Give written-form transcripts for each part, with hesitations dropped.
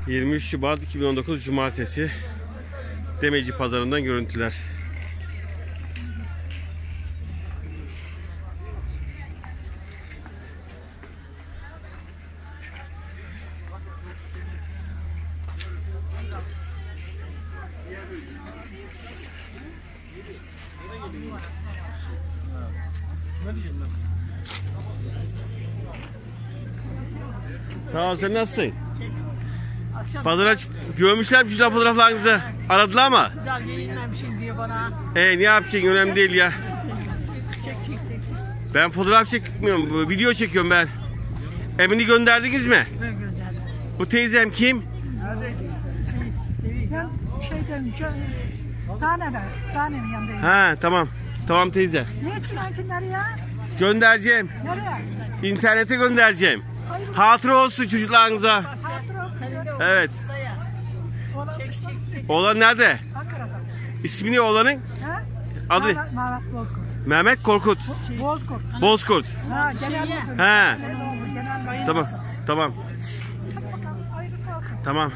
23 Şubat 2019 Cumartesi Demeci Pazarı'ndan görüntüler. Sağ ol, sen nasılsın? Pazara görmüşler güzel fotoğraflarınızı. Aradılar mı? Güzel giyinmemişsin diye bana. Ne yapacaksın? Önemli değil ya. Çek. Ben fotoğraf çekmiyorum. Video çekiyorum ben. Emini gönderdiniz mi? Ben gönderdim. Bu teyzem kim? Ben Sahnenin yanındayım. Ha, tamam. Tamam teyze. Niye çıkan nereye? Göndereceğim. Nereye? İnternete göndereceğim. Hatıra olsun çocuklarınıza. Hatıra olsun. Evet. Çek. Oğlan nerede? Ankara'da. İsmi ne oğlanın? Ha? Adı? Mehmet Bozkurt. Mehmet Korkut. Bozkurt. Bozkurt. Ha, genel müdür. Ha. Genel kayınlısı. Tamam. Ayrısı olsun. Tamam.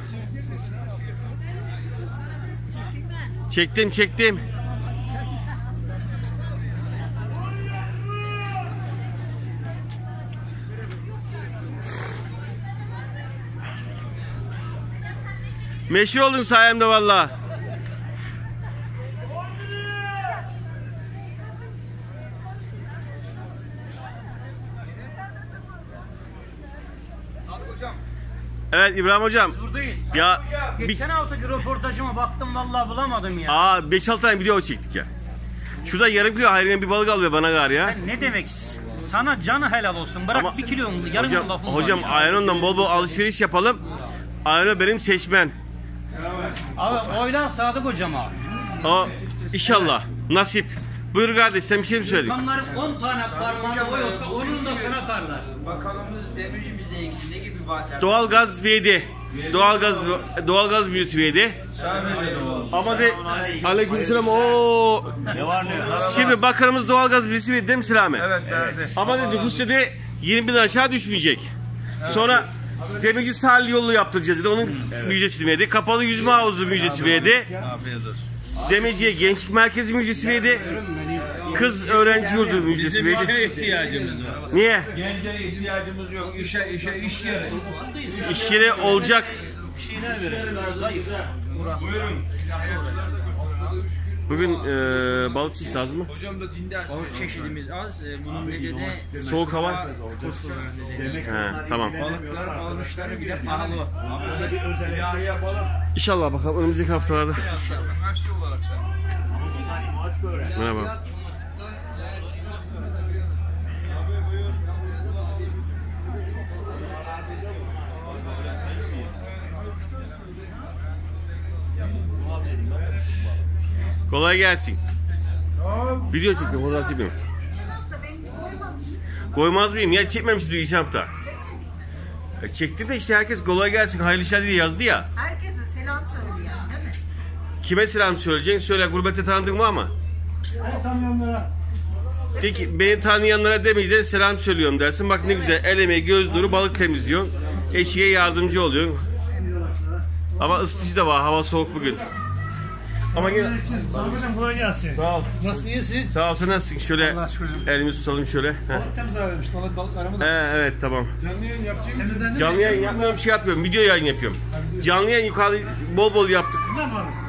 Çektim. Meşhur oldun sayemde vallahi. Evet İbrahim hocam. Buradayız. Ya Geçen haftaki röportajıma baktım vallahi bulamadım ya. 5-6 tane video çektik ya. Şurada yarım kilo hayrına bir balık alıyor bana gar ya. Ne demek? Sana canı helal olsun. Bırak Ama 1 kilo yarım kilo lafım var. Hocam Ayran'dan bol bol alışveriş yapalım. Ayran benim seçmen. Abi oyla Sadık hocama. O inşallah nasip. Buyur kardeş, sen bir şey mi söyledin? Kanların 10 tane parmağında oy olsa onun da sana atarlar. Bakanımız Demirci bize ilgili ne gibi vaatler? Doğalgaz verdi. Doğalgaz büyüsü verdi. Ama de aleykümselam. Oo. Ne var ne yok? Şimdi bakanımız doğalgaz büyüsü verdi değil mi Selami? Evet verdi. Ama de nüfus dedi 20.000 aşağı düşmeyecek. Sonra demirci sahil yolu yaptıracağız dedi. Onun müjdesini verdi. Kapalı yüzme havuzu müjdesi verdi. Demirci'ye gençlik merkezi müjdesi verdi. Kız öğrenci yurdu müjdesi verdi. İşe ihtiyacımız var. Niye? Gence ihtiyacımız yok. İş yeri. İş yeri olacak. Bugün balıkçı iş lazım mı? Hocam da dinde aç. Balık çeşidimiz az. Bunun nedeni Soğuk hava. Tamam. balıklar almışları bile pahalı. Özel yapalım. İnşallah bakalım önümüzdeki haftalarda. Üniversite olarak sen. Merhaba. Kolay gelsin. Video çekiyorum, fotoğraf çekmiyorum. Koymaz mıyım? Ya çekmemiştim diyor geçen hafta. Çekti de işte herkes kolay gelsin, hayırlı işler diye yazdı ya. Herkese selam söyleyen değil mi? Kime selam söyleyeceksin? Söyle, gurbette tanıdın mı ama? Peki beni tanıyanlara demeyeceksin, selam söylüyorum dersin. Bak ne güzel, el emeği, göz nuru, balık temizliyorsun. Eşiğe yardımcı oluyorsun. Ama ısıtıcı da var, hava soğuk bugün. Ama yine... Hocam kolay gelsin. Sağ ol. Nasıl iyisin? Sağ ol, sen nasılsın? Şöyle Allah şükür. elimizi tutalım şöyle. Balık temiz vermiş. Balıklarımı da. Evet tamam. Canlı yayın yapacağım. Temizlendi mi? Canlı yayın yapmıyorum, şey yapıyorum, video yayın yapıyorum. Canlı yayın yukarıda bol bol yaptık. Bundan mı abi?